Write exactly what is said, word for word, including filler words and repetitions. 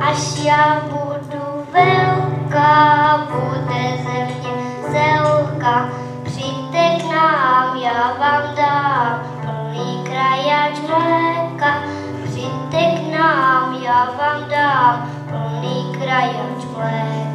Až já budu velká, bude ze mě zelka. Přijďte k nám, já vám dám plný krajač mléka. Přijďte k nám, já vám dám plný krajač mléka.